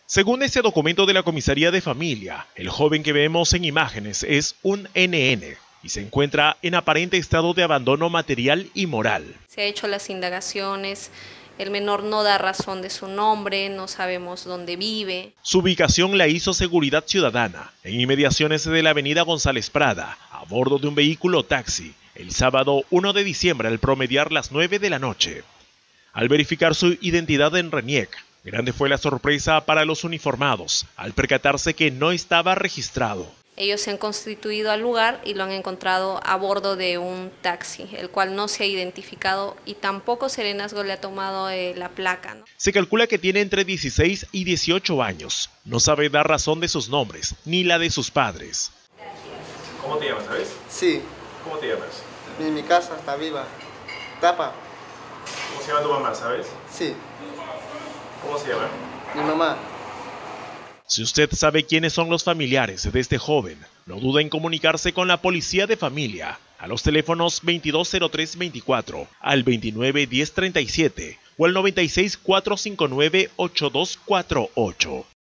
Según este documento de la Comisaría de Familia, el joven que vemos en imágenes es un NN y se encuentra en aparente estado de abandono material y moral. Se han hecho las indagaciones, el menor no da razón de su nombre, no sabemos dónde vive. Su ubicación la hizo Seguridad Ciudadana, en inmediaciones de la avenida González Prada, a bordo de un vehículo taxi, el sábado 1 de diciembre al promediar las 9 de la noche. Al verificar su identidad en RENIEC, grande fue la sorpresa para los uniformados, al percatarse que no estaba registrado. Ellos se han constituido al lugar y lo han encontrado a bordo de un taxi, el cual no se ha identificado y tampoco Serenazgo le ha tomado la placa, ¿no? Se calcula que tiene entre 16 y 18 años. No sabe dar razón de sus nombres, ni la de sus padres. ¿Cómo te llamas, sabes? Sí. ¿Cómo te llamas? Mi casa está viva. Tapa. ¿Cómo se llama tu mamá, sabes? Sí. ¿Cómo se llama? Mi mamá. Si usted sabe quiénes son los familiares de este joven, no dude en comunicarse con la Policía de Familia a los teléfonos 220324, al 291037 o al 964598248.